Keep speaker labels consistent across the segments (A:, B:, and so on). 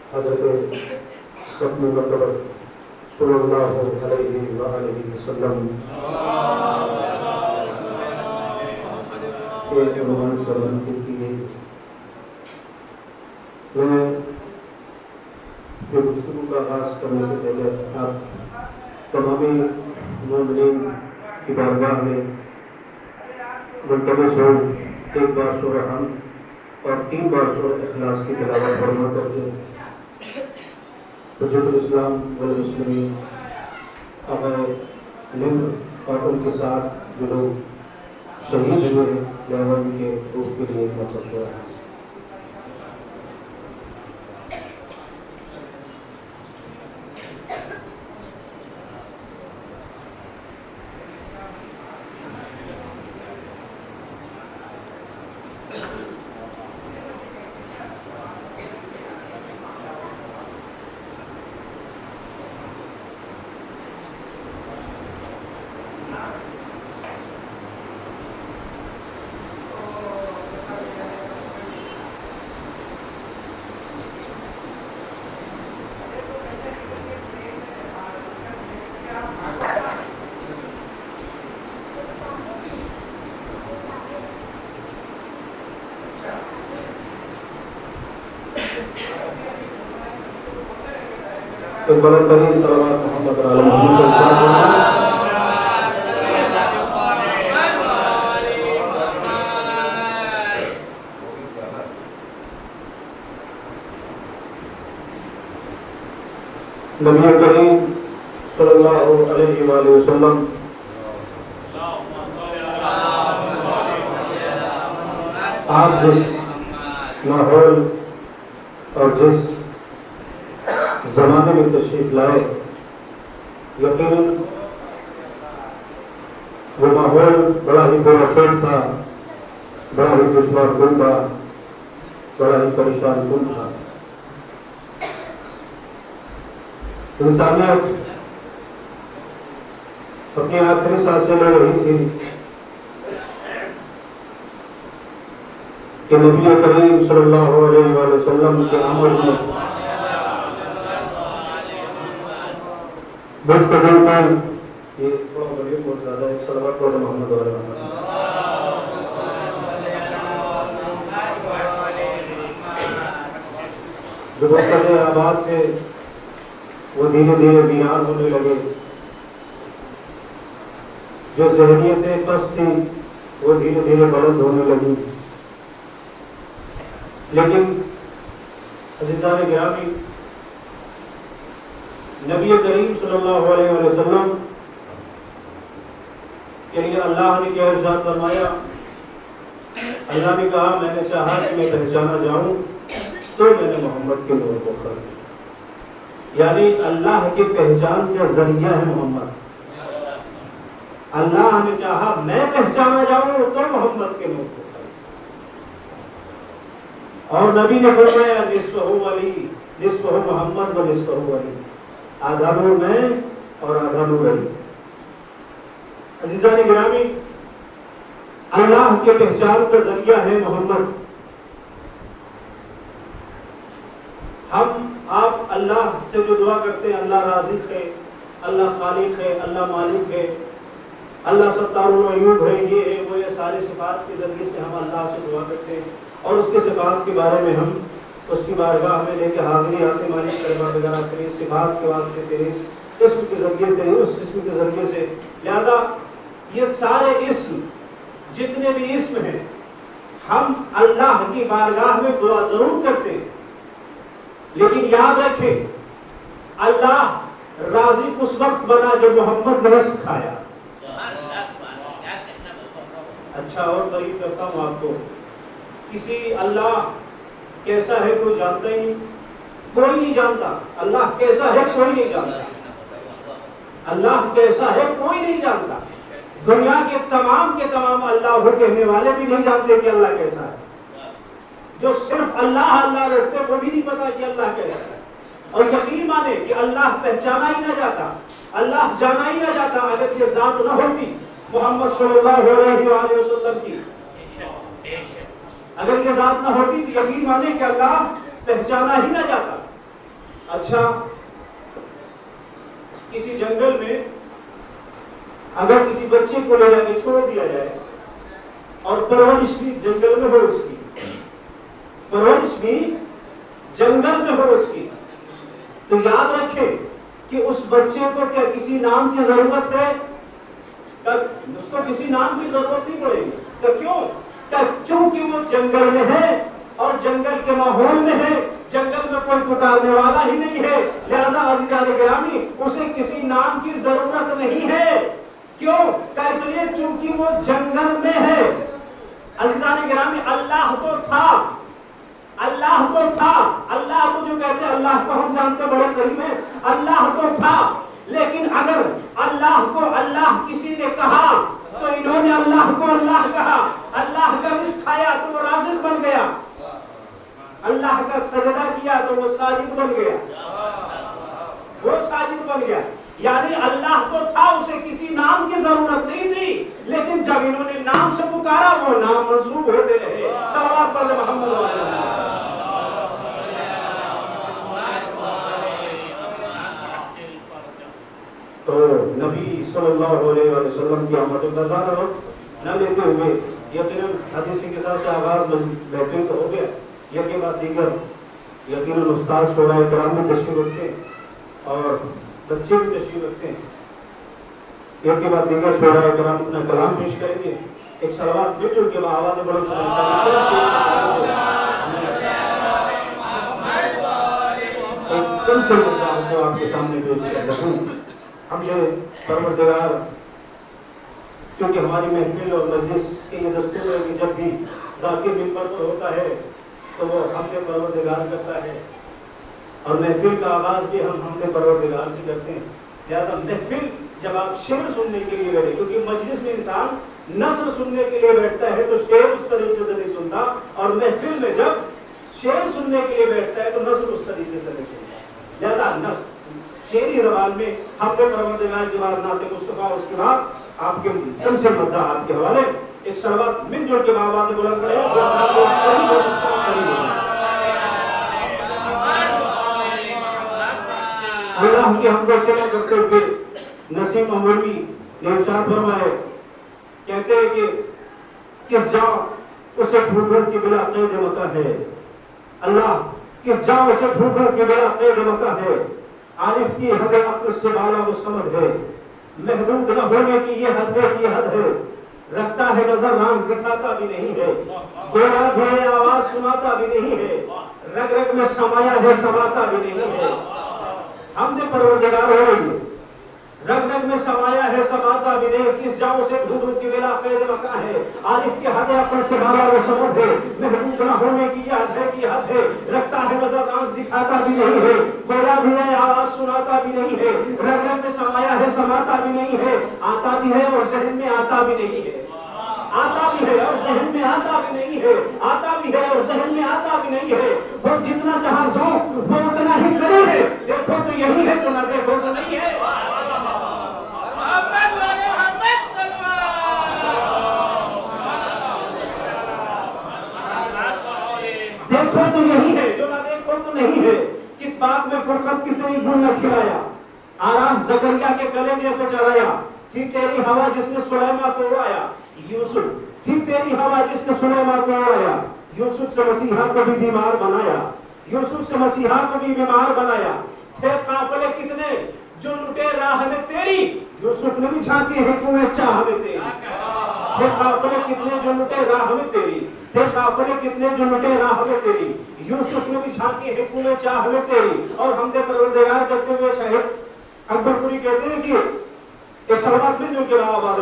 A: حضرت ختم مطلب صلی اللہ علیہ وآلہ وسلم کے عنوان سے منعقد کی گئی۔ میں گفتگو کا آغاز کرنے سے پہلے آپ تمامی مومنین کی بارگاہ میں ملتمس ہوں ایک بار سورہ حمد اور 3 بار سورہ اخلاص کی تلاوت فرما کر کے حجت الاسلام والمسلمین آقا ہند اور ان کے ساتھ جو لوگ شہید ہوئے ہیں یا ان کے روح کے لیے مقصد ہوا ہے۔ ایک بڑا ترین صلوات محمد علی محمد نبی کریم صلی اللہ علیہ وآلہ وسلم آپ جس ماحول اور جس زمانے میں تشریف لائے، یقیناً وہ ماحول بڑا ہی بے اثر تھا، بڑا ہی دشوار کن تھا، بڑا ہی پریشان کن تھا۔ انسانیت اپنی آخری سانسیں لے رہی تھی کہ نبی کریم صلی اللہ علیہ وآلہ وسلم کے عمل میں بالکل میں یہ تھوڑا ولیوم بہت زیادہ ہے، صلوات پڑھو محمد علیہ وسلم۔ جو بستر آباد تھے وہ دھیرے دھیرے ویران ہونے لگے، جو ذہنیتیں پست تھیں وہ دھیرے دھیرے بلند ہونے لگی۔ لیکن عزیزان گرامی، نبی کریم صلی اللہ علیہ وسلم کے لیے اللہ نے کیا ارشاد فرمایا؟ اللہ نے کہا میں نے چاہا کہ میں پہچانا جاؤں تو میں نے محمد کے نور کو کھڑا کیا۔ یعنی اللہ کی پہچان کا ذریعہ ہے محمد۔ اللہ نے چاہا میں پہچانا جاؤں تو محمد کے نور کو کھڑا کیا۔ اور نبی نے فرمایا نصفہ علی، نصفہ محمد و نصفہ علی، آدھا نور میں اور آدھا نور علی۔ عزیزان گرامی، اللہ کے پہچان کا ذریعہ ہے محمد۔ ہم آپ اللہ سے جو دعا کرتے ہیں، اللہ رازق ہے، اللہ خالق ہے، اللہ مالک ہے، اللہ ستار العیوب ہے، یہ ہے وہ، یہ سارے صفات کے ذریعے سے ہم اللہ سے دعا کرتے ہیں اور اس کے صفات کے بارے میں ہم اس کی بارگاہ میں لے کے حاضری آتے، مالک کلمہ وغیرہ تیرے صفات کے واسطے، تیرے اسم کے ذریعے، تیرے اس اسم کے ذریعے سے۔ لہذا یہ سارے اسم، جتنے بھی اسم ہیں، ہم اللہ کی بارگاہ میں دعا ضرور کرتے ہیں، لیکن یاد رکھیں اللہ رازق اس وقت بنا جب محمد نے رزق کھایا۔ اچھا اور قریب کرتا ہوں آپ کو، کسی اللہ کیسا ہے کوئی جانتا ہی نہیں، کوئی نہیں جانتا۔ اللہ کیسا ہے کوئی نہیں جانتا، اللہ کیسا ہے کوئی نہیں جانتا۔ دنیا کے تمام اللہ ہو کہنے والے بھی نہیں جانتے کہ اللہ کیسا ہے۔ جو صرف اللہ اللہ رکھتے وہ بھی نہیں پتا کہ اللہ کیسا ہے۔ اور یقین مانے کہ اللہ پہچانا ہی نہ جاتا، اللہ جانا ہی نہ جاتا اگر یہ ذات نہ ہوتی محمد صلی اللہ علیہ وآلہ وسلم کی۔ اگر یہ ذات نہ ہوتی تو یقین مانے کہ اللہ پہچانا ہی نہ جاتا۔ اچھا کسی جنگل میں اگر کسی بچے کو لے جا کے چھوڑ دیا جائے اور پرورش بھی جنگل میں ہو اس کی، پرورش بھی جنگل میں ہو اس کی، تو یاد رکھیں کہ اس بچے کو کیا کسی نام کی ضرورت ہے؟ اس کو کسی نام کی ضرورت نہیں پڑے گی۔ تو کیوں؟ چونکہ وہ جنگل میں ہے اور جنگل کے ماحول میں ہے، جنگل میں کوئی پکارنے والا ہی نہیں ہے، لہذا عزیزان گرامی اسے کسی نام کی ضرورت نہیں ہے۔ کیوں؟ اس لیے چونکہ وہ جنگل میں ہے۔ عزیزان گرامی اللہ تو تھا، اللہ تو تھا، اللہ کو جو کہتے ہیں اللہ کو ہم جانتے بڑے قریب ہیں، اللہ تو تھا، لیکن اگر اللہ کو اللہ کسی نے کہا تو انہوں نے اللہ کو اللہ کہا، اللہ کا رزق کھایا تو وہ رازق بن گیا، اللہ کا سجدہ کیا تو وہ ساجد بن گیا، وہ ساجد بن گیا۔ یعنی اللہ تو تھا، اسے کسی نام کی ضرورت نہیں تھی، لیکن جب انہوں نے نام سے پکارا وہ نام منسوب ہوتے رہے۔ صلوات پڑھ محمد تو نبی صلی اللہ علیہ وسلم کی آمد کا نظارہ نہ لیتے ہوئے یقیناً حدیث کے ساتھ سے آغاز محفل تو ہو گیا، یقین بات دیگر یقیناً استاد شورا کرام میں تشریف رکھتے ہیں اور بچے بھی تشریف رکھتے ہیں، ایک کے بعد دیگر شورا کرام اپنا کلام پیش کریں گے۔ ایک صلوات مل جل کے آواز بلند ایک کم سے مدعا کو آپ کے سامنے پیش کر رکھوں۔ ہم یہ پروردگار کیونکہ ہماری محفل اور مجلس کے یہ دستور ہے کہ جب بھی ذاکر منبر پر ہوتا ہے تو وہ حمد پروردگار کرتا ہے، اور محفل کا آغاز بھی ہم حمد پروردگار سے کرتے ہیں۔ لہذا محفل جب آپ شعر سننے کے لیے بیٹھے، کیونکہ مجلس میں انسان نثر سننے کے لیے بیٹھتا ہے تو شعر اس طریقے سے نہیں سنتا، اور محفل میں جب شعر سننے کے لیے بیٹھتا ہے تو نثر اس طریقے سے نہیں سنتا۔ لہذا نثر شعری زبان میں حمد پروردگار کے بعد نعت مصطفیٰ، اس کے بعد آپ کے کم سے مدعا آپ کے حوالے ایک صلوات مل جل کے آواز بلند کریں۔ اللہ کی حمد و ثنا کرتے ہوئے نسیم امروی نے ارشاد فرمائے، کہتے ہیں کہ کس جاں اسے ڈھونڈ کے بلا قید مکہ ہے، اللہ کس جاں اسے ڈھونڈ کے بلا قید مکہ ہے، عارف کی حد عقل سے بالا مصمد ہے، محدود نہ ہونے کی یہ حد ہے، یہ حد ہے، رکھتا ہے نظر رنگ دکھاتا بھی نہیں ہے، بولا بھی ہے آواز سناتا بھی نہیں ہے، رگ رگ میں سمایا ہے سماتا بھی نہیں ہے۔ حمد پروردگار ہو رہی ہے، رگ رگ میں سمایا ہے سماتا بھی نہیں، کس جاؤں سے ڈھونڈ کی بلا قید مکہ ہے، عارف کے حد عقل سے بالا وہ سمجھ ہے، محدود نہ ہونے کی یہ حد ہے، کی حد ہے، رکھتا ہے نظر آنکھ دکھاتا بھی نہیں ہے، بولا بھی ہے آواز سناتا بھی نہیں ہے، رگ رگ میں سمایا ہے سماتا بھی نہیں ہے، آتا بھی ہے اور ذہن میں آتا بھی نہیں ہے، آتا بھی ہے اور ذہن میں آتا بھی نہیں ہے، آتا بھی ہے اور ذہن میں آتا بھی نہیں ہے، وہ جتنا جہاں ذوق وہ اتنا ہی کرے ہے، دیکھو تو یہی ہے جو نہ دیکھو تو نہیں ہے۔ دیکھو تو یہی ہے جو نہ دیکھو تو نہیں ہے، کس بات میں فرقت کتنی گل نہ کھلایا، آرام زکریا کے کلیجے پہ چڑھایا، تھی تیری ہوا جس نے سلیمان کو اڑایا، یوسف تھی تیری ہوا جس نے سلیمان کو اڑایا، یوسف سے مسیحا کو بھی بیمار بنایا، یوسف سے مسیحا کو بھی بیمار بنایا، تھے قافلے کتنے جو لٹے راہ میں تیری، یوسف نے بھی جھانکی حکمت چاہ میں تیری، تھے قافلے کتنے جو لٹے راہ میں تیری، تھے قافلے کتنے جو لٹے راہ میں تیری، یوسف نے بھی جھانکی حکمت چاہ میں تیری۔ اور حمد پروردگار کرتے ہوئے شاہد اکبر پوری کہتے ہیں کہ ایک صلوات میں جو کہ آواز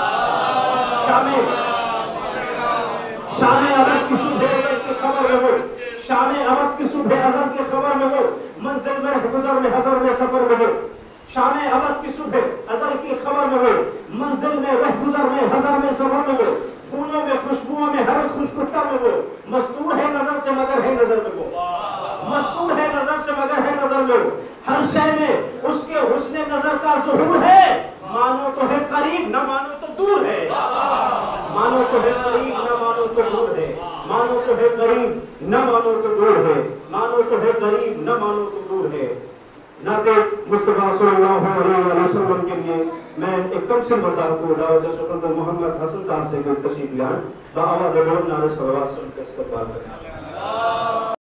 A: شان ابد کی صبح ازل کی خبر میں وہ، شان ابد کی صبح ازل کی خبر میں وہ، منزل میں گزر میں حضر میں سفر میں وہ، شان ابد کی صبح ازل کی خبر میں وہ، منزل میں رہ گزر میں حضر میں سفر میں وہ، پھولوں میں خوشبوؤں میں ہر خوشگوار میں وہ، مستور ہے نظر سے مگر ہے نظر میں وہ، مستور ہے نظر سے مگر ہے نظر میں وہ، ہر شے میں اس کے حسن نظر کا ظہور ہے، مانو تو ہے قریب نہ مانو تو دور ہے، مانو تو ہے قریب نہ مانو تو دور ہے، مانو تو ہے قریب نہ مانو تو دور ہے، مانو تو ہے قریب نہ مانو تو دور ہے۔ نعت مصطفیٰ صلی اللہ علیہ وآلہ وسلم کے لیے میں ایک کم سے مدار کو دعوت سلطنت محمد حسن صاحب سے کوئی تشریف لائیں، بآواز بلند نعرہ صلوات سے ان کا استقبال کریں۔